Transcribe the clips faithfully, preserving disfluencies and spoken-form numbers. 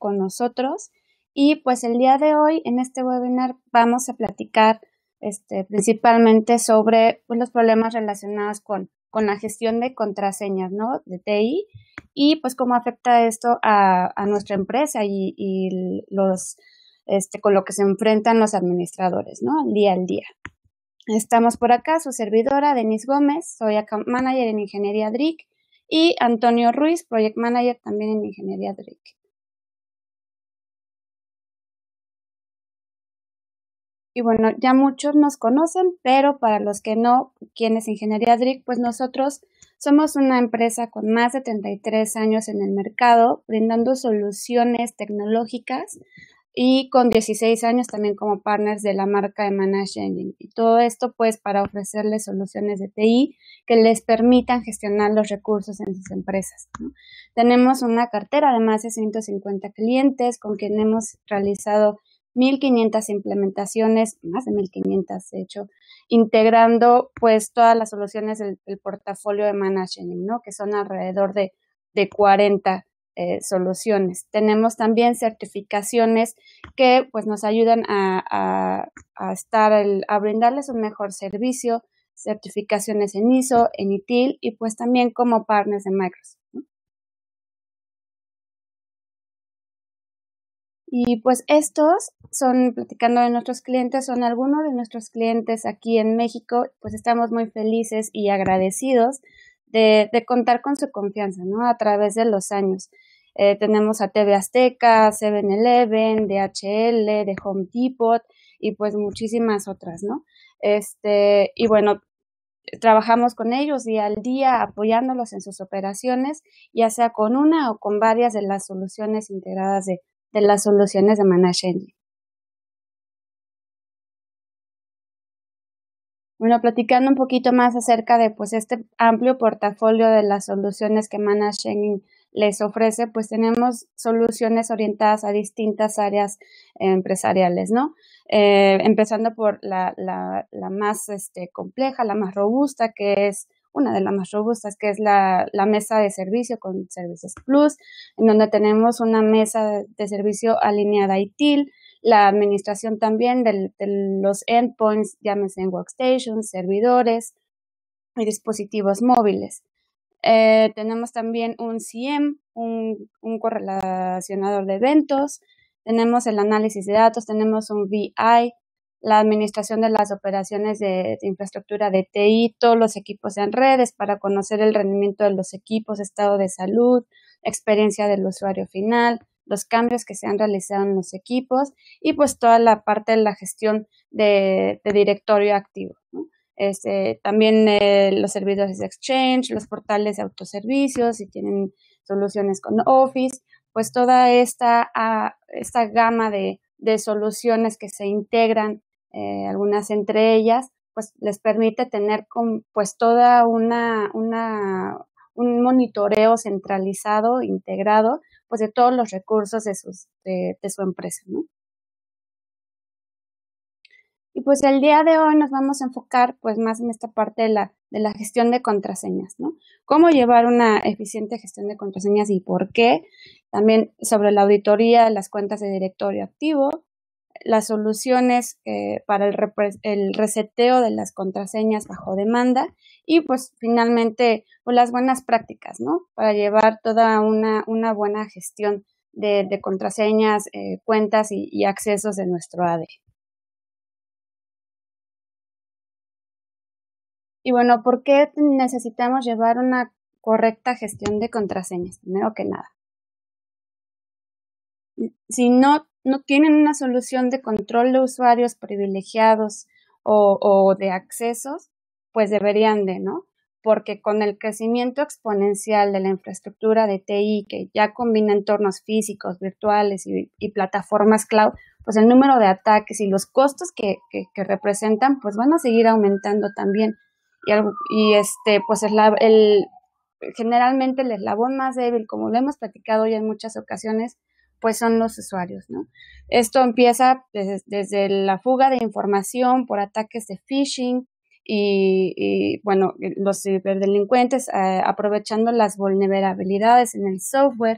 con nosotros. Y pues el día de hoy, en este webinar, vamos a platicar este, principalmente sobre pues, los problemas relacionados con, con la gestión de contraseñas, ¿no? De T I, y pues cómo afecta esto a, a nuestra empresa y, y los, este, con lo que se enfrentan los administradores, ¿no? Día al día. Estamos por acá, su servidora, Denise Gómez, soy Account Manager en Ingeniería D R I C, y Antonio Ruiz, Project Manager también en Ingeniería D R I C. Y bueno, ya muchos nos conocen, pero para los que no, ¿quién es Ingeniería D R I C? Pues nosotros somos una empresa con más de treinta y tres años en el mercado, brindando soluciones tecnológicas y con dieciséis años también como partners de la marca de Managed Engine. Y todo esto pues para ofrecerles soluciones de T I que les permitan gestionar los recursos en sus empresas, ¿no? Tenemos una cartera de más de ciento cincuenta clientes con quien hemos realizado mil quinientas implementaciones, más de mil quinientas de hecho, integrando pues todas las soluciones del, del portafolio de Management, ¿no? Que son alrededor de, de cuarenta eh, soluciones. Tenemos también certificaciones que pues nos ayudan a, a, a estar, el, a brindarles un mejor servicio, certificaciones en I S O, en I T I L y pues también como partners de Microsoft, ¿no? Y pues estos son, platicando de nuestros clientes, son algunos de nuestros clientes aquí en México, pues estamos muy felices y agradecidos de, de contar con su confianza, ¿no? A través de los años. Eh, tenemos a T V Azteca, seven eleven, D H L, de Home Depot y pues muchísimas otras, ¿no? Este, y bueno, trabajamos con ellos día al día apoyándolos en sus operaciones, ya sea con una o con varias de las soluciones integradas de de las soluciones de Managed Engine. Bueno, platicando un poquito más acerca de pues este amplio portafolio de las soluciones que Managed Engine les ofrece, pues tenemos soluciones orientadas a distintas áreas eh, empresariales, ¿no? Eh, empezando por la, la, la más este, compleja, la más robusta, que es una de las más robustas, que es la, la mesa de servicio con Services Plus, en donde tenemos una mesa de, de servicio alineada a I T I L, la administración también de, de los endpoints, llámese en workstations, servidores y dispositivos móviles. Eh, tenemos también un C M, un, un correlacionador de eventos, tenemos el análisis de datos, tenemos un V I, la administración de las operaciones de, de infraestructura de T I, todos los equipos en redes para conocer el rendimiento de los equipos, estado de salud, experiencia del usuario final, los cambios que se han realizado en los equipos y pues toda la parte de la gestión de, de directorio activo, ¿no? Este, también eh, los servidores de Exchange, los portales de autoservicios, si tienen soluciones con Office, pues toda esta, uh, esta gama de, de soluciones que se integran, eh, algunas entre ellas, pues les permite tener con, pues toda una, una, un monitoreo centralizado, integrado, pues de todos los recursos de, sus, de, de su empresa, ¿no? Y pues el día de hoy nos vamos a enfocar pues más en esta parte de la, de la gestión de contraseñas, ¿no? Cómo llevar una eficiente gestión de contraseñas y por qué. También sobre la auditoría de las cuentas de directorio activo, las soluciones eh, para el, el reseteo de las contraseñas bajo demanda y pues finalmente pues, las buenas prácticas, ¿no? Para llevar toda una, una buena gestión de, de contraseñas, eh, cuentas y, y accesos de nuestro A D. Y bueno, ¿por qué necesitamos llevar una correcta gestión de contraseñas? Primero que nada, si no, no tienen una solución de control de usuarios privilegiados o, o de accesos, pues deberían de, ¿no? Porque con el crecimiento exponencial de la infraestructura de T I, que ya combina entornos físicos, virtuales y, y plataformas cloud, pues el número de ataques y los costos que, que, que representan, pues van a seguir aumentando también. Y, y este, pues es la, el, generalmente el eslabón más débil, como lo hemos platicado ya en muchas ocasiones, pues son los usuarios, ¿no? Esto empieza desde, desde la fuga de información por ataques de phishing y, y bueno, los ciberdelincuentes eh, aprovechando las vulnerabilidades en el software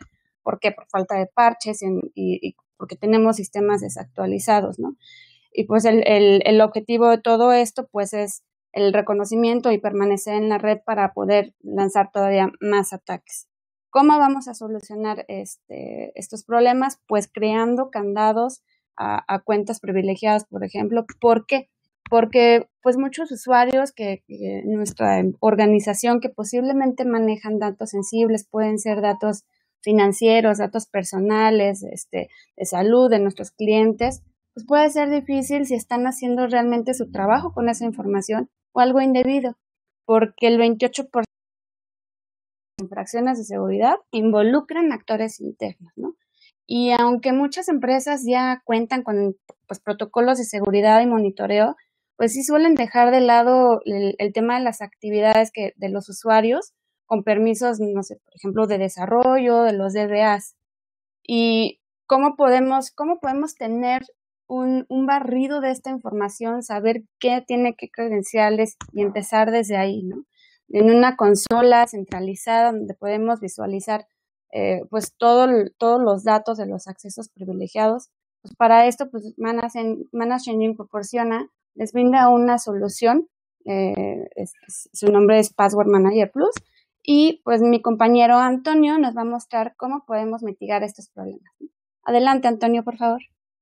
¿Por qué? Por falta de parches y, y, y porque tenemos sistemas desactualizados, ¿no? Y pues el, el, el objetivo de todo esto pues es el reconocimiento y permanecer en la red para poder lanzar todavía más ataques. ¿Cómo vamos a solucionar este, estos problemas? Pues creando candados a, a cuentas privilegiadas, por ejemplo. ¿Por qué? Porque pues muchos usuarios que, que nuestra organización que posiblemente manejan datos sensibles, pueden ser datos financieros, datos personales, este, de salud de nuestros clientes, pues puede ser difícil si están haciendo realmente su trabajo con esa información o algo indebido, porque el veintiocho por ciento de infracciones de seguridad involucran actores internos, ¿no? Y aunque muchas empresas ya cuentan con pues, protocolos de seguridad y monitoreo, pues sí suelen dejar de lado el, el tema de las actividades que, de los usuarios con permisos, no sé, por ejemplo, de desarrollo, de los D B As. Y cómo podemos, cómo podemos tener un, un barrido de esta información, saber qué tiene qué credenciales y empezar desde ahí, ¿no? En una consola centralizada donde podemos visualizar eh, pues todo, todos los datos de los accesos privilegiados. Pues para esto, pues Manage, Manage Engine proporciona, les brinda una solución, eh, es, es, su nombre es Password Manager Plus, y pues mi compañero Antonio nos va a mostrar cómo podemos mitigar estos problemas. Adelante, Antonio, por favor.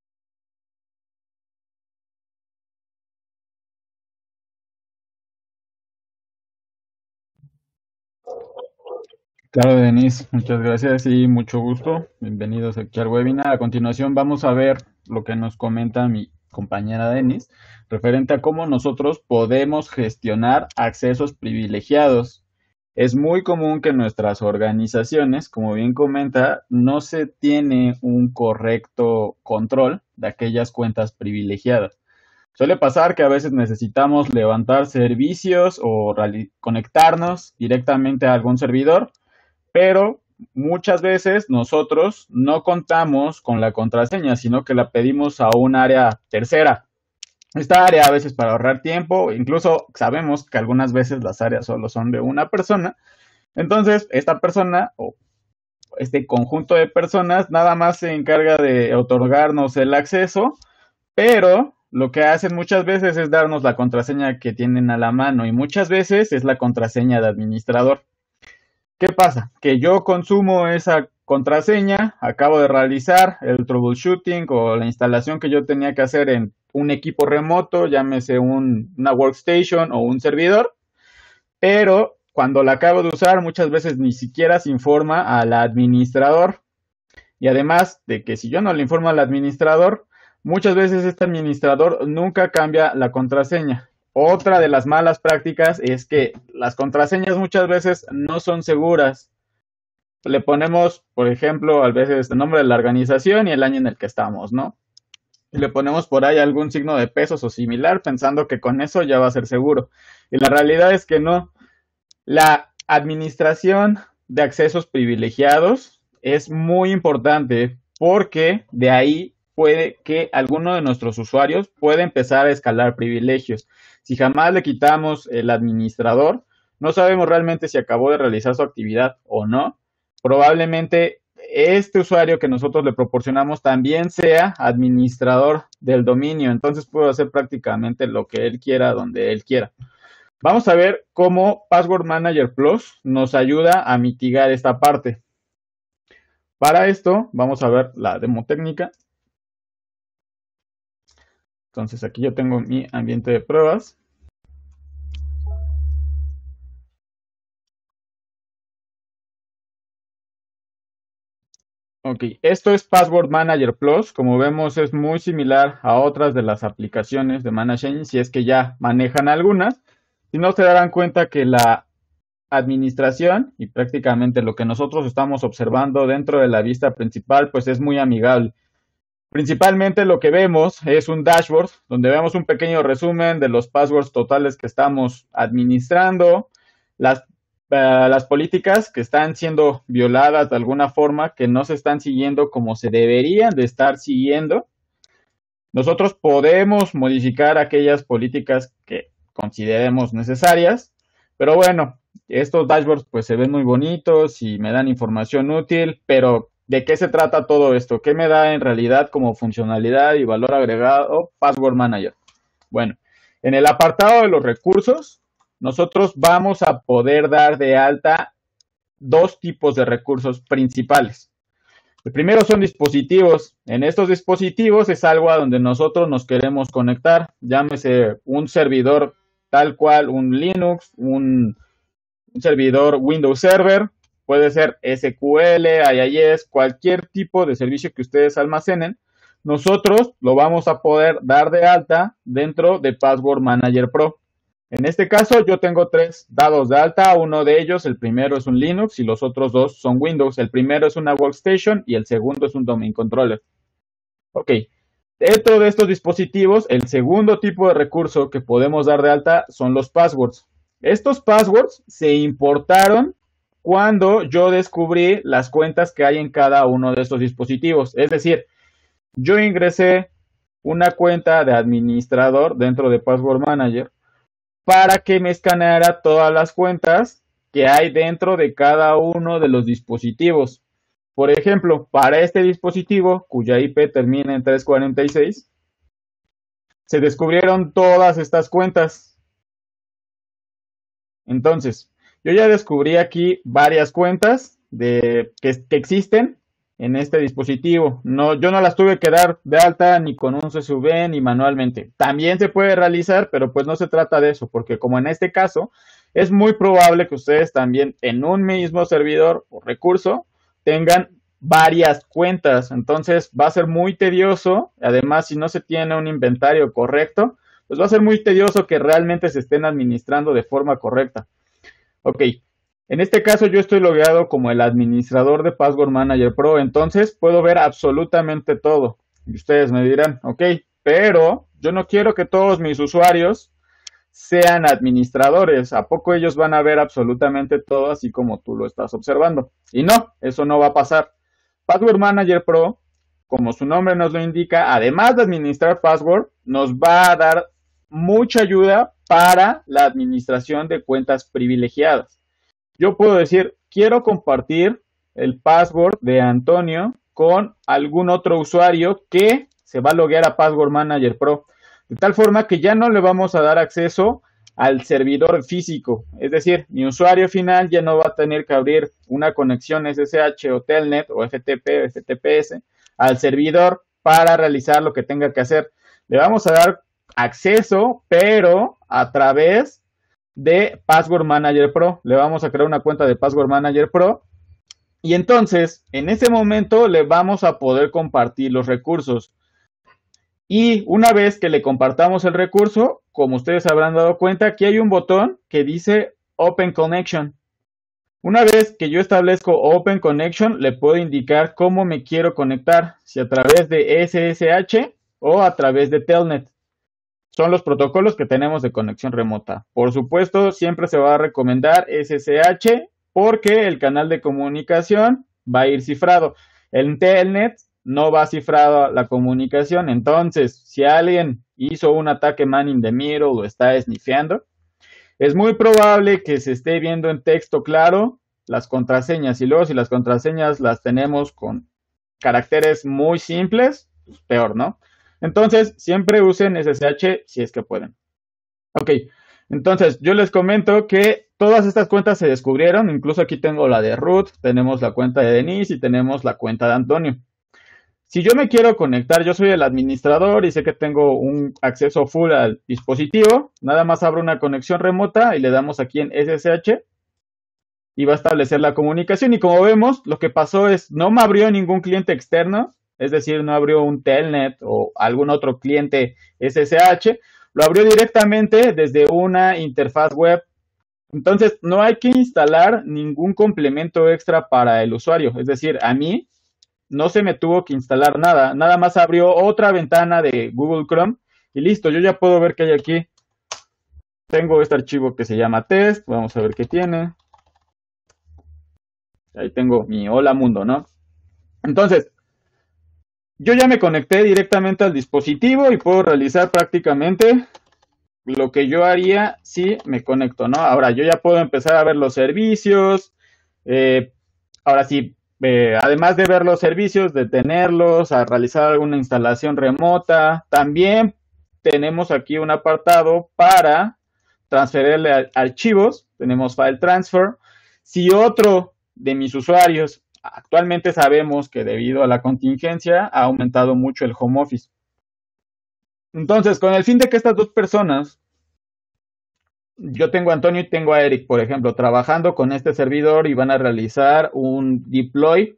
Claro, Denise, muchas gracias y mucho gusto. Bienvenidos aquí al webinar. A continuación vamos a ver lo que nos comenta mi compañera Denise, referente a cómo nosotros podemos gestionar accesos privilegiados. Es muy común que en nuestras organizaciones, como bien comenta, no se tiene un correcto control de aquellas cuentas privilegiadas. Suele pasar que a veces necesitamos levantar servicios o conectarnos directamente a algún servidor, pero muchas veces nosotros no contamos con la contraseña, sino que la pedimos a un área tercera. Esta área a veces para ahorrar tiempo, incluso sabemos que algunas veces las áreas solo son de una persona. Entonces, esta persona o este conjunto de personas nada más se encarga de otorgarnos el acceso, pero lo que hacen muchas veces es darnos la contraseña que tienen a la mano y muchas veces es la contraseña de administrador. ¿Qué pasa? Que yo consumo esa contraseña, acabo de realizar el troubleshooting o la instalación que yo tenía que hacer en un equipo remoto, llámese un, una workstation o un servidor, pero cuando la acabo de usar muchas veces ni siquiera se informa al administrador. Y además de que si yo no le informo al administrador, muchas veces este administrador nunca cambia la contraseña. Otra de las malas prácticas es que las contraseñas muchas veces no son seguras. Le ponemos, por ejemplo, a veces el nombre de la organización y el año en el que estamos, ¿no? Y le ponemos por ahí algún signo de pesos o similar pensando que con eso ya va a ser seguro. Y la realidad es que no. La administración de accesos privilegiados es muy importante porque de ahí puede que alguno de nuestros usuarios pueda empezar a escalar privilegios. Si jamás le quitamos el administrador, no sabemos realmente si acabó de realizar su actividad o no. Probablemente este usuario que nosotros le proporcionamos también sea administrador del dominio, entonces puede hacer prácticamente lo que él quiera, donde él quiera. Vamos a ver cómo Password Manager Plus nos ayuda a mitigar esta parte. Para esto, vamos a ver la demo técnica. Entonces, aquí yo tengo mi ambiente de pruebas. Ok, esto es Password Manager Plus. Como vemos, es muy similar a otras de las aplicaciones de Manage Engine, si es que ya manejan algunas. Si no, se darán cuenta que la administración y prácticamente lo que nosotros estamos observando dentro de la vista principal, pues es muy amigable. Principalmente lo que vemos es un dashboard donde vemos un pequeño resumen de los passwords totales que estamos administrando, las, uh, las políticas que están siendo violadas de alguna forma, que no se están siguiendo como se deberían de estar siguiendo. Nosotros podemos modificar aquellas políticas que consideremos necesarias, pero bueno, estos dashboards pues se ven muy bonitos y me dan información útil, pero ¿De qué se trata todo esto? ¿Qué me da en realidad como funcionalidad y valor agregado Password Manager? Bueno, en el apartado de los recursos, nosotros vamos a poder dar de alta dos tipos de recursos principales. El primero son dispositivos. En estos dispositivos es algo a donde nosotros nos queremos conectar. Llámese un servidor tal cual, un Linux, un, un servidor Windows Server, puede ser S Q L, I I S, cualquier tipo de servicio que ustedes almacenen. Nosotros lo vamos a poder dar de alta dentro de Password Manager Pro. En este caso yo tengo tres dados de alta, uno de ellos, el primero es un Linux y los otros dos son Windows. El primero es una Workstation y el segundo es un Domain Controller. Ok, dentro de estos dispositivos, el segundo tipo de recurso que podemos dar de alta son los passwords. Estos passwords se importaron cuando yo descubrí las cuentas que hay en cada uno de estos dispositivos. Es decir, yo ingresé una cuenta de administrador dentro de Password Manager para que me escaneara todas las cuentas que hay dentro de cada uno de los dispositivos. Por ejemplo, para este dispositivo, cuya I P termina en trescientos cuarenta y seis, se descubrieron todas estas cuentas. Entonces, yo ya descubrí aquí varias cuentas de, que, que existen en este dispositivo. No, yo no las tuve que dar de alta ni con un C S V ni manualmente. También se puede realizar, pero pues no se trata de eso, porque como en este caso, es muy probable que ustedes también en un mismo servidor o recurso tengan varias cuentas. Entonces va a ser muy tedioso. Además, si no se tiene un inventario correcto, pues va a ser muy tedioso que realmente se estén administrando de forma correcta. Ok. En este caso yo estoy logueado como el administrador de Password Manager Pro, entonces puedo ver absolutamente todo. Y ustedes me dirán, ok, pero yo no quiero que todos mis usuarios sean administradores. ¿A poco ellos van a ver absolutamente todo así como tú lo estás observando? Y no, eso no va a pasar. Password Manager Pro, como su nombre nos lo indica, además de administrar password, nos va a dar mucha ayuda para la administración de cuentas privilegiadas. Yo puedo decir, quiero compartir el password de Antonio con algún otro usuario que se va a loguear a Password Manager Pro, de tal forma que ya no le vamos a dar acceso al servidor físico. Es decir, mi usuario final ya no va a tener que abrir una conexión S S H o Telnet o F T P o F T P S al servidor para realizar lo que tenga que hacer. Le vamos a dar acceso, pero a través de Password Manager Pro. Le vamos a crear una cuenta de Password Manager Pro y entonces en ese momento le vamos a poder compartir los recursos. Y una vez que le compartamos el recurso, como ustedes habrán dado cuenta, aquí hay un botón que dice Open Connection. Una vez que yo establezco Open Connection, le puedo indicar cómo me quiero conectar, si a través de S S H o a través de Telnet. Son los protocolos que tenemos de conexión remota. Por supuesto, siempre se va a recomendar S S H porque el canal de comunicación va a ir cifrado. En Telnet no va cifrado la comunicación. Entonces, si alguien hizo un ataque man in the middle o está snifeando, es muy probable que se esté viendo en texto claro las contraseñas. Y luego si las contraseñas las tenemos con caracteres muy simples, pues peor, ¿no? Entonces, siempre usen S S H si es que pueden. Ok, entonces yo les comento que todas estas cuentas se descubrieron. Incluso aquí tengo la de Ruth, tenemos la cuenta de Denise y tenemos la cuenta de Antonio. Si yo me quiero conectar, yo soy el administrador y sé que tengo un acceso full al dispositivo. Nada más abro una conexión remota y le damos aquí en S S H y va a establecer la comunicación. Y como vemos, lo que pasó es no me abrió ningún cliente externo. Es decir, no abrió un Telnet o algún otro cliente S S H, lo abrió directamente desde una interfaz web. Entonces, no hay que instalar ningún complemento extra para el usuario. Es decir, a mí no se me tuvo que instalar nada. Nada más abrió otra ventana de Google Chrome y listo, yo ya puedo ver qué hay aquí. Tengo este archivo que se llama test, vamos a ver qué tiene. Ahí tengo mi hola mundo, ¿no? Entonces, yo ya me conecté directamente al dispositivo y puedo realizar prácticamente lo que yo haría si me conecto, ¿no? Ahora yo ya puedo empezar a ver los servicios. Eh, ahora sí, eh, además de ver los servicios, de tenerlos, a realizar alguna instalación remota. También tenemos aquí un apartado para transferirle archivos. Tenemos File Transfer. Si otro de mis usuarios, actualmente sabemos que debido a la contingencia ha aumentado mucho el home office. Entonces, con el fin de que estas dos personas, yo tengo a Antonio y tengo a Eric, por ejemplo, trabajando con este servidor y van a realizar un deploy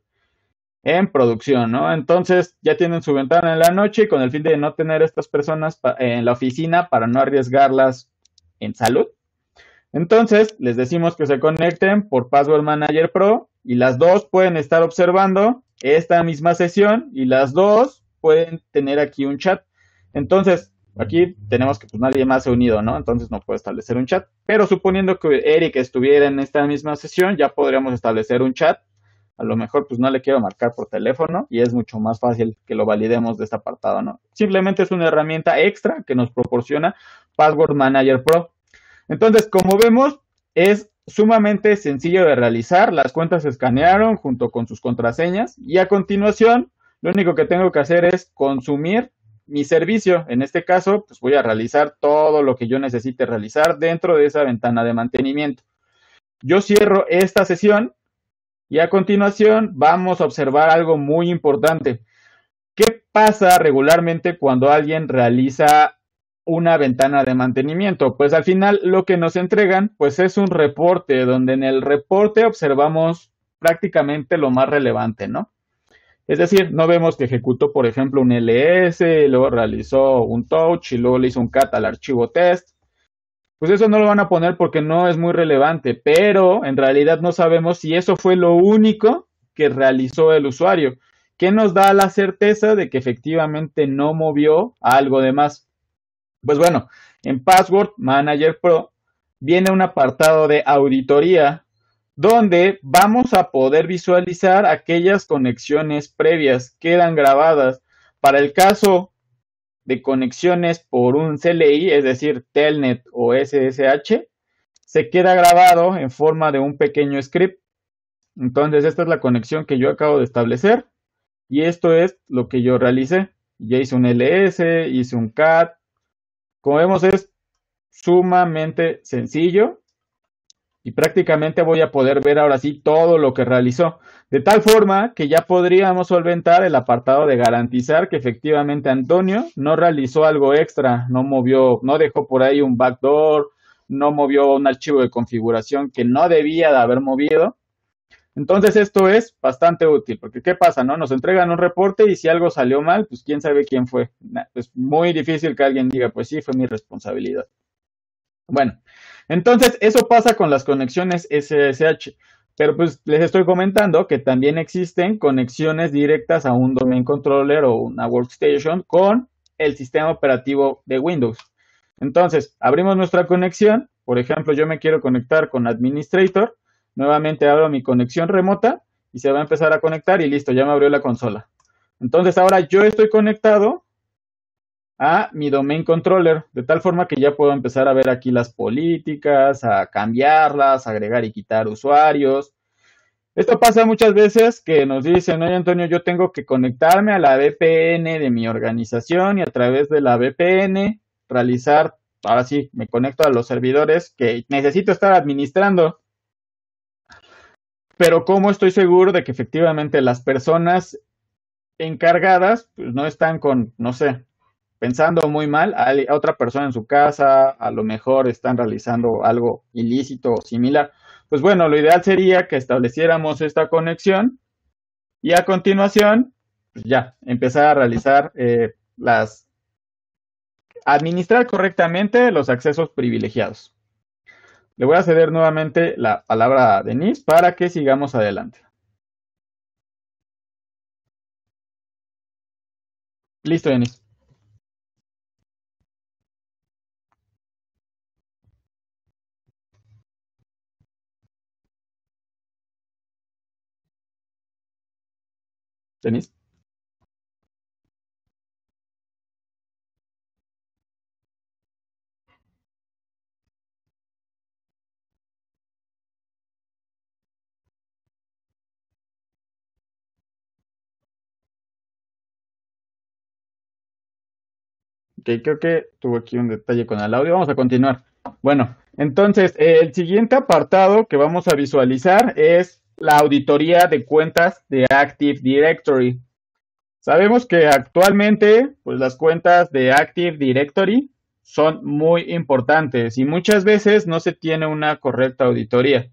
en producción, ¿no? Entonces ya tienen su ventana en la noche y con el fin de no tener estas personas en la oficina para no arriesgarlas en salud. Entonces les decimos que se conecten por Password Manager Pro y las dos pueden estar observando esta misma sesión y las dos pueden tener aquí un chat. Entonces, aquí tenemos que pues nadie más se ha unido, ¿no? Entonces no puede establecer un chat. Pero suponiendo que Eric estuviera en esta misma sesión, ya podríamos establecer un chat. A lo mejor pues no le quiero marcar por teléfono y es mucho más fácil que lo validemos de este apartado, ¿no? Simplemente es una herramienta extra que nos proporciona Password Manager Pro. Entonces, como vemos, es sumamente sencillo de realizar. Las cuentas se escanearon junto con sus contraseñas y a continuación lo único que tengo que hacer es consumir mi servicio. En este caso, pues voy a realizar todo lo que yo necesite realizar dentro de esa ventana de mantenimiento. Yo cierro esta sesión y a continuación vamos a observar algo muy importante. ¿Qué pasa regularmente cuando alguien realiza una ventana de mantenimiento? Pues al final lo que nos entregan pues es un reporte donde en el reporte observamos prácticamente lo más relevante, ¿no? Es decir, no vemos que ejecutó, por ejemplo, un L S, luego realizó un touch y luego le hizo un cat al archivo test. Pues eso no lo van a poner porque no es muy relevante, pero en realidad no sabemos si eso fue lo único que realizó el usuario. ¿Qué nos da la certeza de que efectivamente no movió algo de más? Pues bueno, en Password Manager Pro viene un apartado de auditoría donde vamos a poder visualizar aquellas conexiones previas que quedan grabadas. Para el caso de conexiones por un C L I, es decir, Telnet o S S H, se queda grabado en forma de un pequeño script. Entonces, esta es la conexión que yo acabo de establecer y esto es lo que yo realicé. Ya hice un L S, hice un cat. Como vemos, es sumamente sencillo y prácticamente voy a poder ver ahora sí todo lo que realizó. De tal forma que ya podríamos solventar el apartado de garantizar que efectivamente Antonio no realizó algo extra, no movió, no dejó por ahí un backdoor, no movió un archivo de configuración que no debía de haber movido. Entonces esto es bastante útil, porque ¿qué pasa? No? Nos entregan un reporte y si algo salió mal, pues quién sabe quién fue. Es muy difícil que alguien diga, pues sí, fue mi responsabilidad. Bueno, entonces eso pasa con las conexiones S S H, pero pues les estoy comentando que también existen conexiones directas a un domain controller o una workstation con el sistema operativo de Windows. Entonces, abrimos nuestra conexión, por ejemplo, yo me quiero conectar con Administrator, nuevamente abro mi conexión remota y se va a empezar a conectar y listo, ya me abrió la consola. Entonces ahora yo estoy conectado a mi domain controller, de tal forma que ya puedo empezar a ver aquí las políticas, a cambiarlas, agregar y quitar usuarios. Esto pasa muchas veces que nos dicen, oye Antonio, yo tengo que conectarme a la V P N de mi organización y a través de la V P N realizar, ahora sí, me conecto a los servidores que necesito estar administrando. Pero ¿cómo estoy seguro de que efectivamente las personas encargadas pues, no están con, no sé, pensando muy mal a, a otra persona en su casa, a lo mejor están realizando algo ilícito o similar? Pues bueno, lo ideal sería que estableciéramos esta conexión y a continuación, pues ya, empezar a realizar eh, las, administrar correctamente los accesos privilegiados. Le voy a ceder nuevamente la palabra a Denise para que sigamos adelante. Listo, Denise. Denise. Ok, creo que tuvo aquí un detalle con el audio. Vamos a continuar. Bueno, entonces, el siguiente apartado que vamos a visualizar es la auditoría de cuentas de Active Directory. Sabemos que actualmente, pues las cuentas de Active Directory son muy importantes y muchas veces no se tiene una correcta auditoría.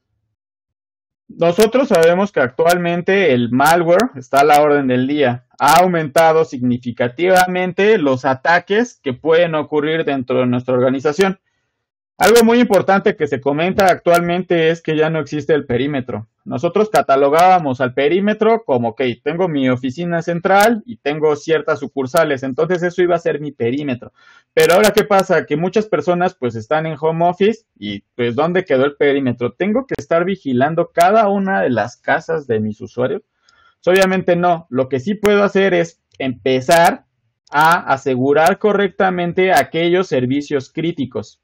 Nosotros sabemos que actualmente el malware está a la orden del día. Ha aumentado significativamente los ataques que pueden ocurrir dentro de nuestra organización. Algo muy importante que se comenta actualmente es que ya no existe el perímetro. Nosotros catalogábamos al perímetro como, ok, tengo mi oficina central y tengo ciertas sucursales, entonces eso iba a ser mi perímetro. Pero ahora, ¿qué pasa? Que muchas personas pues están en home office y pues ¿dónde quedó el perímetro? ¿Tengo que estar vigilando cada una de las casas de mis usuarios? Pues, obviamente no. Lo que sí puedo hacer es empezar a asegurar correctamente aquellos servicios críticos.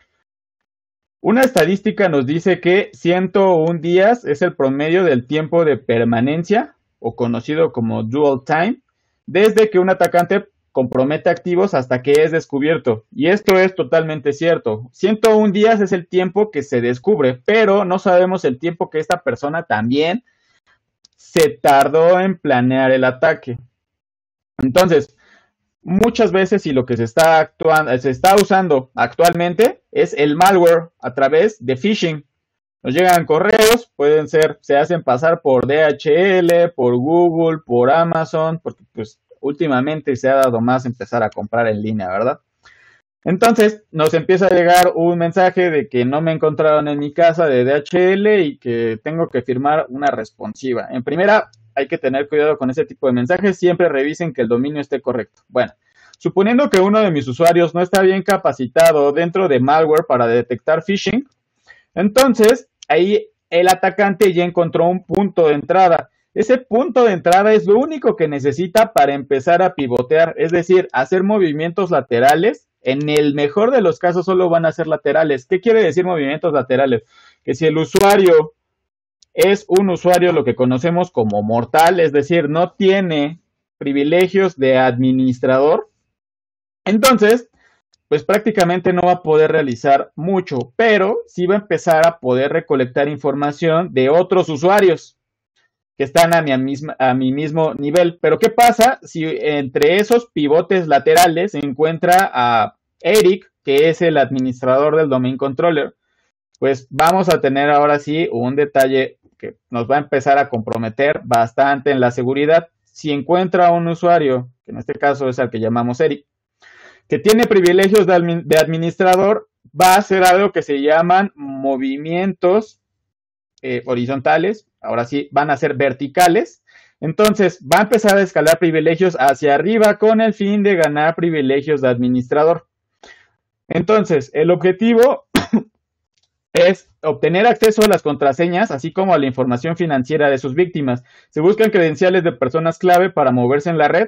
Una estadística nos dice que ciento uno días es el promedio del tiempo de permanencia, o conocido como dwell time, desde que un atacante compromete activos hasta que es descubierto. Y esto es totalmente cierto. ciento uno días es el tiempo que se descubre, pero no sabemos el tiempo que esta persona también se tardó en planear el ataque. Entonces, muchas veces y lo que se está, actuando, se está usando actualmente es el malware a través de phishing. Nos llegan correos, pueden ser, se hacen pasar por D H L, por Google, por Amazon, porque pues últimamente se ha dado más empezar a comprar en línea, ¿verdad? Entonces nos empieza a llegar un mensaje de que no me encontraron en mi casa de D H L y que tengo que firmar una responsiva. En primera, hay que tener cuidado con ese tipo de mensajes, siempre revisen que el dominio esté correcto. Bueno, suponiendo que uno de mis usuarios no está bien capacitado dentro de malware para detectar phishing, entonces ahí el atacante ya encontró un punto de entrada. Ese punto de entrada es lo único que necesita para empezar a pivotear, es decir, hacer movimientos laterales. En el mejor de los casos solo van a ser laterales. ¿Qué quiere decir movimientos laterales? Que si el usuario es un usuario lo que conocemos como mortal, es decir, no tiene privilegios de administrador, entonces, pues prácticamente no va a poder realizar mucho, pero sí va a empezar a poder recolectar información de otros usuarios que están a mi, misma, a mi mismo nivel. Pero ¿qué pasa si entre esos pivotes laterales se encuentra a Eric, que es el administrador del domain controller? Pues vamos a tener ahora sí un detalle que nos va a empezar a comprometer bastante en la seguridad. Si encuentra un usuario, que en este caso es al que llamamos Eric, que tiene privilegios de, admi de administrador, va a hacer algo que se llaman movimientos eh, horizontales, ahora sí van a ser verticales. Entonces va a empezar a escalar privilegios hacia arriba con el fin de ganar privilegios de administrador. Entonces el objetivo es obtener acceso a las contraseñas, así como a la información financiera de sus víctimas. Se buscan credenciales de personas clave para moverse en la red,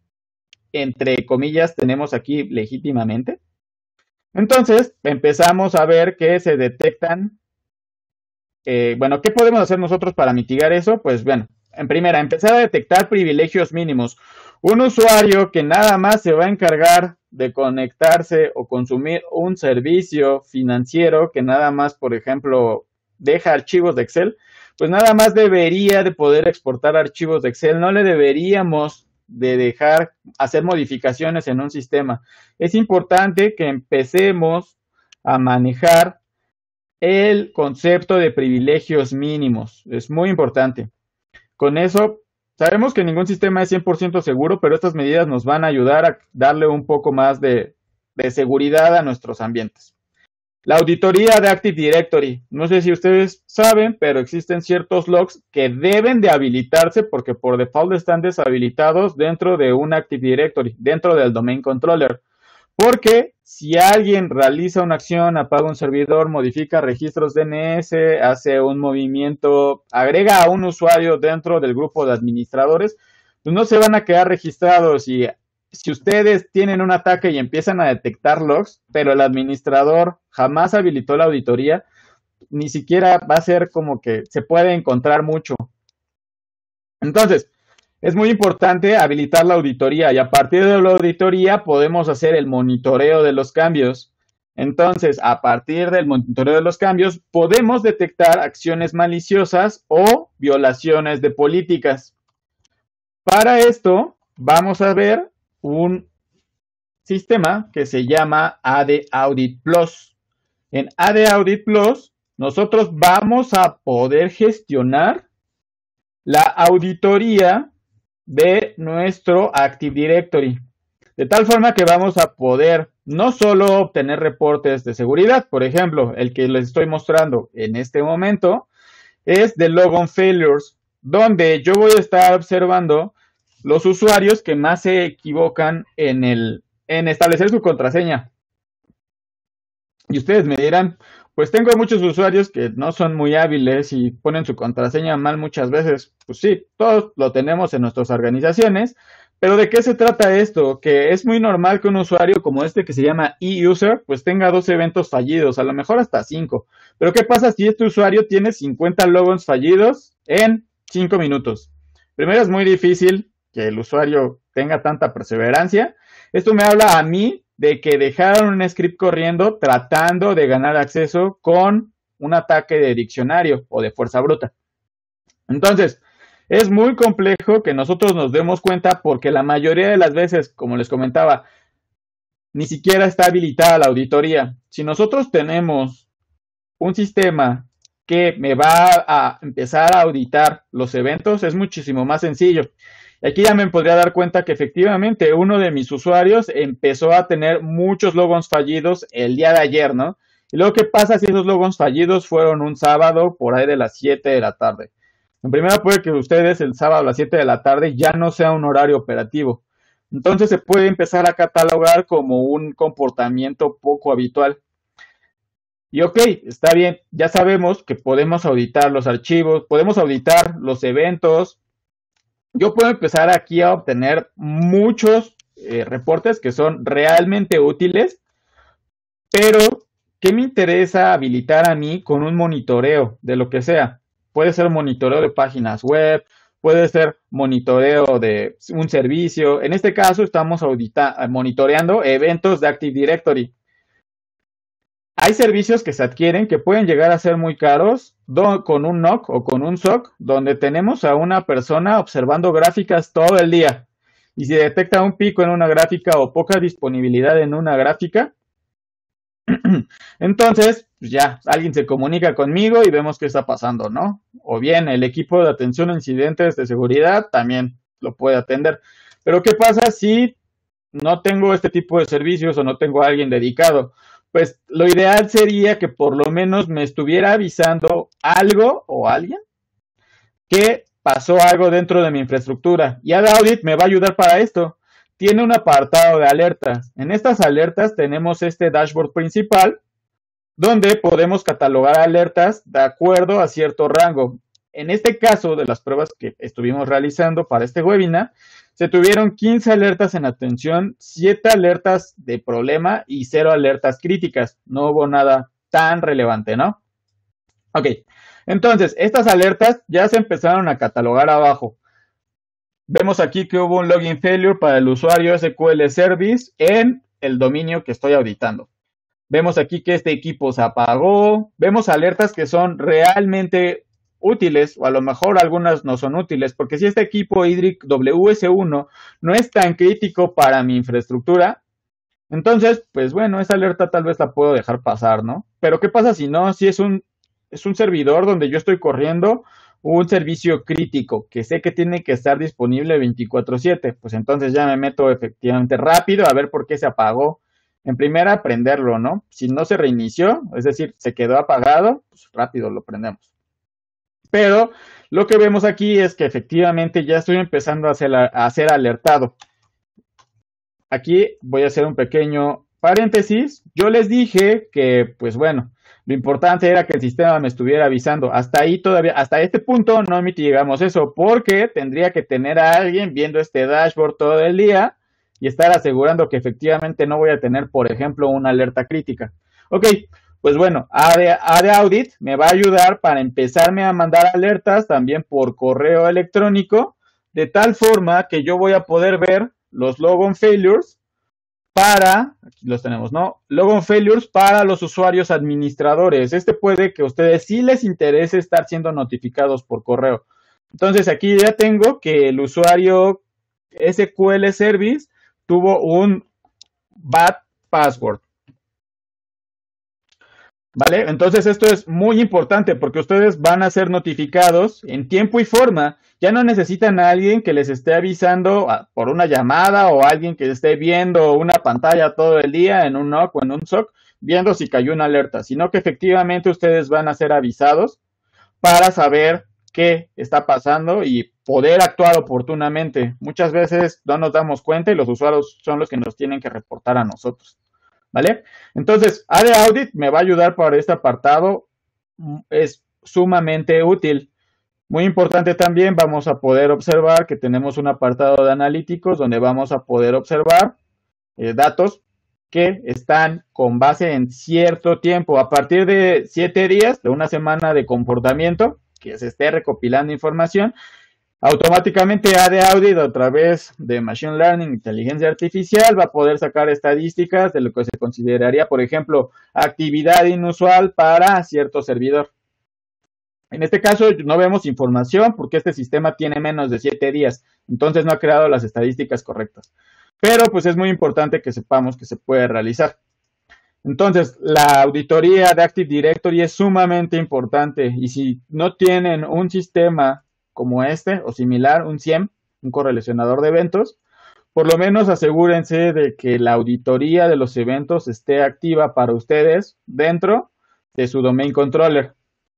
entre comillas, tenemos aquí legítimamente. Entonces, empezamos a ver que se detectan, eh, bueno, ¿qué podemos hacer nosotros para mitigar eso? Pues bueno, en primera, empezar a detectar privilegios mínimos. Un usuario que nada más se va a encargar de conectarse o consumir un servicio financiero que nada más, por ejemplo, deja archivos de Excel, pues nada más debería de poder exportar archivos de Excel. No le deberíamos de dejar hacer modificaciones en un sistema. Es importante que empecemos a manejar el concepto de privilegios mínimos. Es muy importante. Con eso, sabemos que ningún sistema es cien por ciento seguro, pero estas medidas nos van a ayudar a darle un poco más de, de seguridad a nuestros ambientes. La auditoría de Active Directory. No sé si ustedes saben, pero existen ciertos logs que deben de habilitarse porque por default están deshabilitados dentro de un Active Directory, dentro del domain controller. Porque si alguien realiza una acción, apaga un servidor, modifica registros D N S, hace un movimiento, agrega a un usuario dentro del grupo de administradores, pues no se van a quedar registrados. Y si ustedes tienen un ataque y empiezan a detectar logs, pero el administrador jamás habilitó la auditoría, ni siquiera va a ser como que se puede encontrar mucho. Entonces, es muy importante habilitar la auditoría y a partir de la auditoría podemos hacer el monitoreo de los cambios. Entonces, a partir del monitoreo de los cambios, podemos detectar acciones maliciosas o violaciones de políticas. Para esto, vamos a ver un sistema que se llama A D Audit Plus. En A D Audit Plus, nosotros vamos a poder gestionar la auditoría de nuestro Active Directory. De tal forma que vamos a poder no solo obtener reportes de seguridad, por ejemplo, el que les estoy mostrando en este momento es de Logon Failures, donde yo voy a estar observando los usuarios que más se equivocan en, el, en establecer su contraseña. Y ustedes me dirán, pues tengo muchos usuarios que no son muy hábiles y ponen su contraseña mal muchas veces. Pues sí, todos lo tenemos en nuestras organizaciones, pero ¿de qué se trata esto? Que es muy normal que un usuario como este que se llama e-user, pues tenga dos eventos fallidos, a lo mejor hasta cinco. Pero ¿qué pasa si este usuario tiene cincuenta logons fallidos en cinco minutos? Primero, es muy difícil que el usuario tenga tanta perseverancia. Esto me habla a mí de que dejaron un script corriendo tratando de ganar acceso con un ataque de diccionario o de fuerza bruta. Entonces, es muy complejo que nosotros nos demos cuenta porque la mayoría de las veces, como les comentaba, ni siquiera está habilitada la auditoría. Si nosotros tenemos un sistema que me va a empezar a auditar los eventos, es muchísimo más sencillo. Y aquí ya me podría dar cuenta que efectivamente uno de mis usuarios empezó a tener muchos logons fallidos el día de ayer, ¿no? Y luego, ¿qué pasa si esos logons fallidos fueron un sábado por ahí de las siete de la tarde? En primera, puede que ustedes el sábado a las siete de la tarde ya no sea un horario operativo. Entonces se puede empezar a catalogar como un comportamiento poco habitual. Y ok, está bien, ya sabemos que podemos auditar los archivos, podemos auditar los eventos. Yo puedo empezar aquí a obtener muchos eh, reportes que son realmente útiles, pero ¿qué me interesa habilitar a mí con un monitoreo de lo que sea? Puede ser monitoreo de páginas web, puede ser monitoreo de un servicio. En este caso estamos audita- monitoreando eventos de Active Directory. Hay servicios que se adquieren que pueden llegar a ser muy caros do, con un N O C o con un S O C, donde tenemos a una persona observando gráficas todo el día. Y si detecta un pico en una gráfica o poca disponibilidad en una gráfica, entonces pues ya alguien se comunica conmigo y vemos qué está pasando, ¿no? O bien el equipo de atención a incidentes de seguridad también lo puede atender. Pero ¿qué pasa si no tengo este tipo de servicios o no tengo a alguien dedicado? Pues lo ideal sería que por lo menos me estuviera avisando algo o alguien que pasó algo dentro de mi infraestructura. Y A D Audit me va a ayudar para esto. Tiene un apartado de alertas. En estas alertas tenemos este dashboard principal donde podemos catalogar alertas de acuerdo a cierto rango. En este caso de las pruebas que estuvimos realizando para este webinar, se tuvieron quince alertas en atención, siete alertas de problema y cero alertas críticas. No hubo nada tan relevante, ¿no? Ok, entonces, estas alertas ya se empezaron a catalogar abajo. Vemos aquí que hubo un login failure para el usuario S Q L Service en el dominio que estoy auditando. Vemos aquí que este equipo se apagó. Vemos alertas que son realmente útiles, o a lo mejor algunas no son útiles, porque si este equipo Idric W S uno no es tan crítico para mi infraestructura, entonces, pues bueno, esa alerta tal vez la puedo dejar pasar, ¿no? Pero ¿qué pasa si no? Si es un, es un servidor donde yo estoy corriendo un servicio crítico, que sé que tiene que estar disponible veinticuatro siete, pues entonces ya me meto efectivamente rápido a ver por qué se apagó. En primera, prenderlo, ¿no? Si no se reinició, es decir, se quedó apagado, pues rápido lo prendemos. Pero lo que vemos aquí es que efectivamente ya estoy empezando a ser, a ser alertado. Aquí voy a hacer un pequeño paréntesis. Yo les dije que, pues bueno, lo importante era que el sistema me estuviera avisando. Hasta ahí todavía, hasta este punto no mitigamos eso, porque tendría que tener a alguien viendo este dashboard todo el día y estar asegurando que efectivamente no voy a tener, por ejemplo, una alerta crítica. Ok, pues bueno, A D Audit me va a ayudar para empezarme a mandar alertas también por correo electrónico de tal forma que yo voy a poder ver los logon failures para, aquí los tenemos, ¿no? Logon failures para los usuarios administradores. Este puede que a ustedes sí les interese estar siendo notificados por correo. Entonces aquí ya tengo que el usuario S Q L Service tuvo un bad password. ¿Vale? Entonces esto es muy importante porque ustedes van a ser notificados en tiempo y forma. Ya no necesitan a alguien que les esté avisando por una llamada o alguien que esté viendo una pantalla todo el día en un N O C o en un S O C viendo si cayó una alerta, sino que efectivamente ustedes van a ser avisados para saber qué está pasando y poder actuar oportunamente. Muchas veces no nos damos cuenta y los usuarios son los que nos tienen que reportar a nosotros. ¿Vale? Entonces, A D Audit me va a ayudar para este apartado. Es sumamente útil. Muy importante también, vamos a poder observar que tenemos un apartado de analíticos donde vamos a poder observar eh, datos que están con base en cierto tiempo. A partir de siete días, de una semana de comportamiento, que se esté recopilando información, automáticamente A D Audit a través de Machine Learning, inteligencia artificial, va a poder sacar estadísticas de lo que se consideraría, por ejemplo, actividad inusual para cierto servidor. En este caso no vemos información porque este sistema tiene menos de siete días, entonces no ha creado las estadísticas correctas. Pero pues es muy importante que sepamos que se puede realizar. Entonces, la auditoría de Active Directory es sumamente importante y si no tienen un sistema como este o similar, un C I E M, un correlacionador de eventos, por lo menos asegúrense de que la auditoría de los eventos esté activa para ustedes dentro de su domain controller.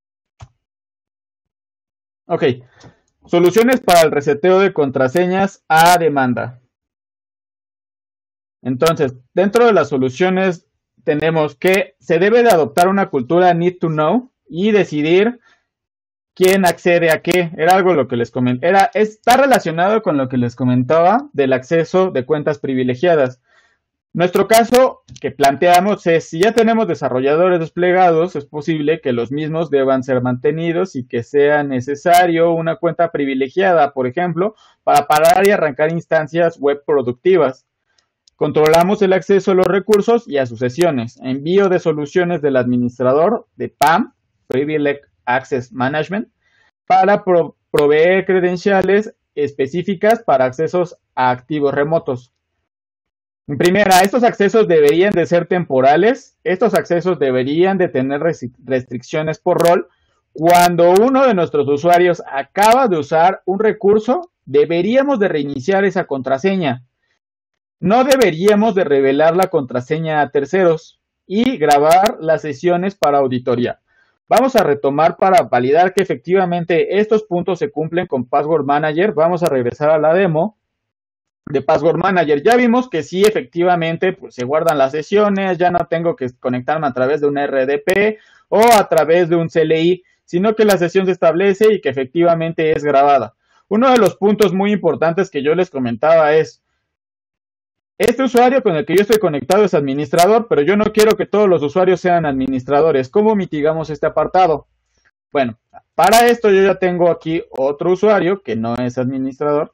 Ok, soluciones para el reseteo de contraseñas a demanda. Entonces, dentro de las soluciones tenemos que se debe de adoptar una cultura need to know y decidir quién accede a qué. Era algo lo que les comenté. Era, está relacionado con lo que les comentaba del acceso de cuentas privilegiadas. Nuestro caso que planteamos es, si ya tenemos desarrolladores desplegados, es posible que los mismos deban ser mantenidos y que sea necesario una cuenta privilegiada, por ejemplo, para parar y arrancar instancias web productivas. Controlamos el acceso a los recursos y a sus sesiones. Envío de soluciones del administrador de P A M, Privileged Access Management, para pro proveer credenciales específicas para accesos a activos remotos. En primera, estos accesos deberían de ser temporales. Estos accesos deberían de tener restricciones por rol. Cuando uno de nuestros usuarios acaba de usar un recurso, deberíamos de reiniciar esa contraseña. No deberíamos de revelar la contraseña a terceros y grabar las sesiones para auditoría. Vamos a retomar para validar que efectivamente estos puntos se cumplen con Password Manager. Vamos a regresar a la demo de Password Manager. Ya vimos que sí, efectivamente, pues se guardan las sesiones, ya no tengo que conectarme a través de un R D P o a través de un C L I, sino que la sesión se establece y que efectivamente es grabada. Uno de los puntos muy importantes que yo les comentaba es, este usuario con el que yo estoy conectado es administrador, pero yo no quiero que todos los usuarios sean administradores. ¿Cómo mitigamos este apartado? Bueno, para esto yo ya tengo aquí otro usuario que no es administrador.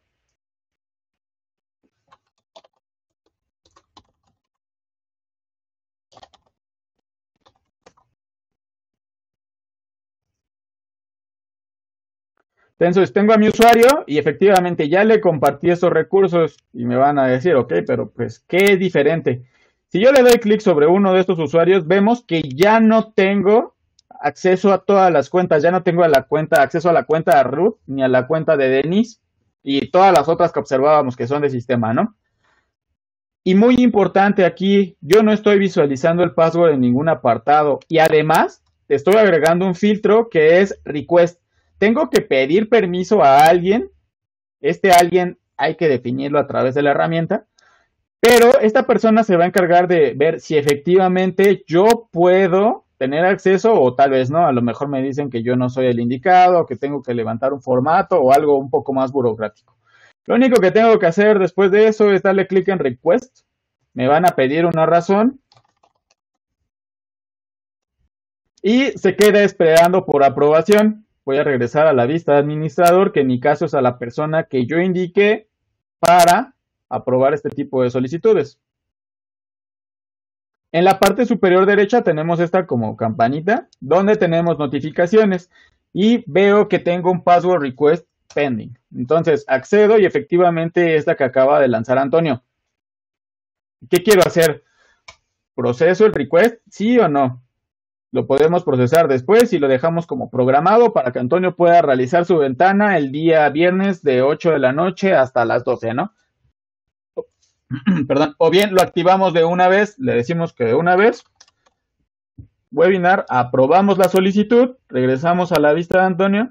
Entonces tengo a mi usuario y efectivamente ya le compartí estos recursos y me van a decir, ok, pero pues, ¿qué es diferente? Si yo le doy clic sobre uno de estos usuarios, vemos que ya no tengo acceso a todas las cuentas, ya no tengo a la cuenta, acceso a la cuenta de root ni a la cuenta de Denis y todas las otras que observábamos que son de sistema, ¿no? Y muy importante aquí, yo no estoy visualizando el password en ningún apartado y además estoy agregando un filtro que es request. Tengo que pedir permiso a alguien, este alguien hay que definirlo a través de la herramienta, pero esta persona se va a encargar de ver si efectivamente yo puedo tener acceso o tal vez no, a lo mejor me dicen que yo no soy el indicado, o que tengo que levantar un formato o algo un poco más burocrático. Lo único que tengo que hacer después de eso es darle clic en request, me van a pedir una razón y se queda esperando por aprobación. voy a regresar a la vista de administrador, que en mi caso es a la persona que yo indiqué para aprobar este tipo de solicitudes. En la parte superior derecha tenemos esta como campanita, donde tenemos notificaciones y veo que tengo un password request pending. Entonces accedo y efectivamente es la que acaba de lanzar Antonio. ¿Qué quiero hacer? ¿Proceso el request? ¿Sí o no? Lo podemos procesar después y lo dejamos como programado para que Antonio pueda realizar su ventana el día viernes de ocho de la noche hasta las doce, ¿no? Perdón. O bien lo activamos de una vez, le decimos que de una vez. Webinar, aprobamos la solicitud, regresamos a la vista de Antonio.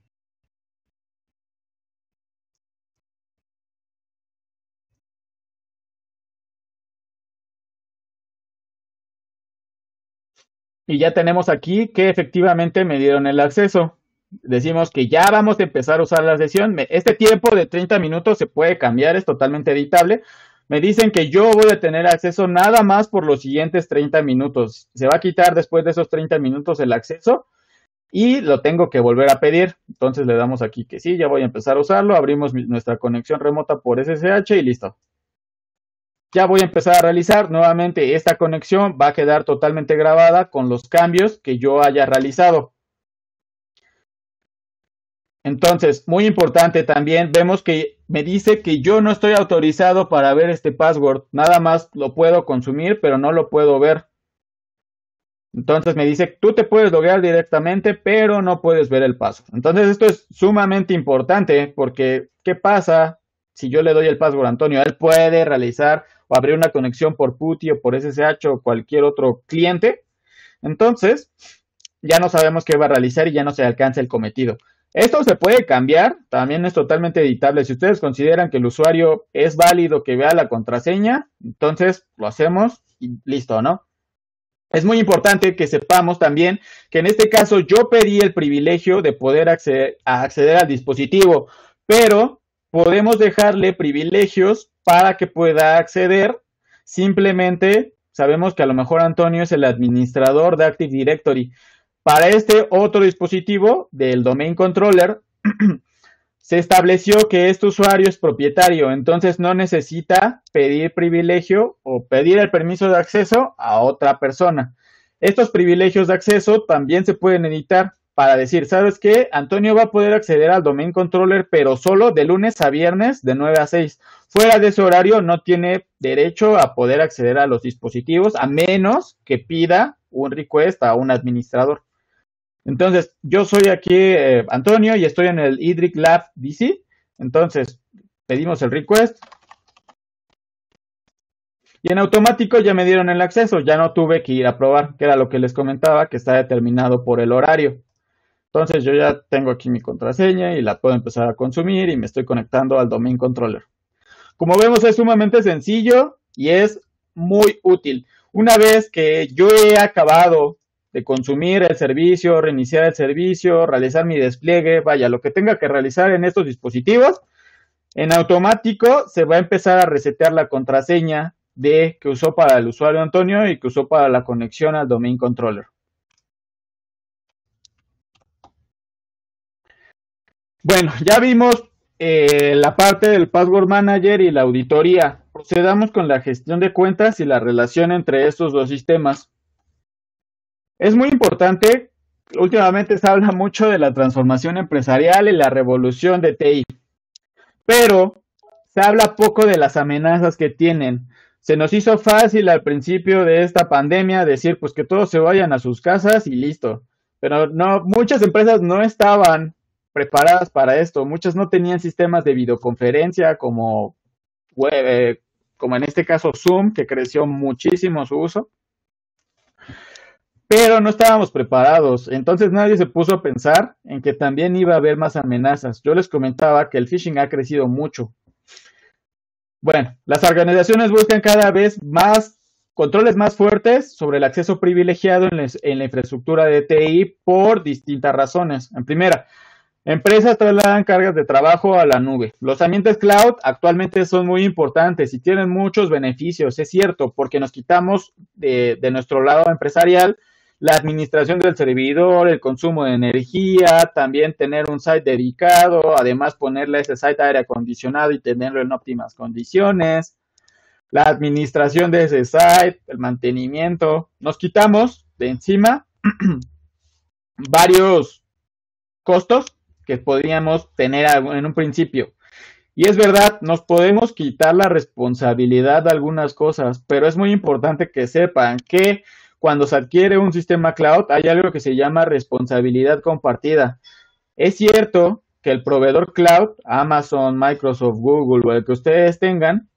Y ya tenemos aquí que efectivamente me dieron el acceso. Decimos que ya vamos a empezar a usar la sesión. Este tiempo de treinta minutos se puede cambiar, es totalmente editable. Me dicen que yo voy a tener acceso nada más por los siguientes treinta minutos. Se va a quitar después de esos treinta minutos el acceso y lo tengo que volver a pedir. Entonces le damos aquí que sí, ya voy a empezar a usarlo. Abrimos mi, nuestra conexión remota por S S H y listo. Ya voy a empezar a realizar nuevamente esta conexión, va a quedar totalmente grabada con los cambios que yo haya realizado. Entonces, muy importante también, vemos que me dice que yo no estoy autorizado para ver este password, nada más lo puedo consumir, pero no lo puedo ver. Entonces me dice, tú te puedes loguear directamente, pero no puedes ver el password. Entonces esto es sumamente importante porque, ¿qué pasa si yo le doy el password a Antonio? Él puede realizar o abrir una conexión por PuTTY o por S S H o cualquier otro cliente. Entonces, ya no sabemos qué va a realizar y ya no se alcanza el cometido. Esto se puede cambiar, también es totalmente editable. Si ustedes consideran que el usuario es válido que vea la contraseña, entonces lo hacemos y listo, ¿no? Es muy importante que sepamos también que en este caso yo pedí el privilegio de poder acceder, a acceder al dispositivo, pero podemos dejarle privilegios para que pueda acceder. Simplemente sabemos que a lo mejor Antonio es el administrador de Active Directory. Para este otro dispositivo del Domain Controller se estableció que este usuario es propietario, entonces no necesita pedir privilegio o pedir el permiso de acceso a otra persona. Estos privilegios de acceso también se pueden editar para decir, ¿sabes qué? Antonio va a poder acceder al Domain Controller, pero solo de lunes a viernes de nueve a seis. Fuera de ese horario no tiene derecho a poder acceder a los dispositivos, a menos que pida un request a un administrador. Entonces, yo soy aquí eh, Antonio y estoy en el Idric Lab D C. Entonces, pedimos el request. Y en automático ya me dieron el acceso. Ya no tuve que ir a probar, que era lo que les comentaba, que está determinado por el horario. Entonces, yo ya tengo aquí mi contraseña y la puedo empezar a consumir y me estoy conectando al Domain Controller. Como vemos, es sumamente sencillo y es muy útil. Una vez que yo he acabado de consumir el servicio, reiniciar el servicio, realizar mi despliegue, vaya, lo que tenga que realizar en estos dispositivos, en automático se va a empezar a resetear la contraseña de que usó para el usuario Antonio y que usó para la conexión al Domain Controller. Bueno, ya vimos eh, la parte del Password Manager y la auditoría. Procedamos con la gestión de cuentas y la relación entre estos dos sistemas. Es muy importante, últimamente se habla mucho de la transformación empresarial y la revolución de T I, pero se habla poco de las amenazas que tienen. Se nos hizo fácil al principio de esta pandemia decir pues que todos se vayan a sus casas y listo, pero no, muchas empresas no estaban preparadas para esto, muchas no tenían sistemas de videoconferencia como, web, eh, como en este caso Zoom, que creció muchísimo su uso. Pero no estábamos preparados, entonces nadie se puso a pensar en que también iba a haber más amenazas. Yo les comentaba que el phishing ha crecido mucho. Bueno, las organizaciones buscan cada vez más controles más fuertes sobre el acceso privilegiado en, les, en la infraestructura de T I por distintas razones. En primera, empresas trasladan cargas de trabajo a la nube. Los ambientes cloud actualmente son muy importantes y tienen muchos beneficios, es cierto, porque nos quitamos de, de nuestro lado empresarial la administración del servidor, el consumo de energía, también tener un site dedicado, además ponerle a ese site aire acondicionado y tenerlo en óptimas condiciones, la administración de ese site, el mantenimiento. Nos quitamos de encima varios costos que podríamos tener en un principio. Y es verdad, nos podemos quitar la responsabilidad de algunas cosas, pero es muy importante que sepan que cuando se adquiere un sistema cloud hay algo que se llama responsabilidad compartida. Es cierto que el proveedor cloud, Amazon, Microsoft, Google o el que ustedes tengan,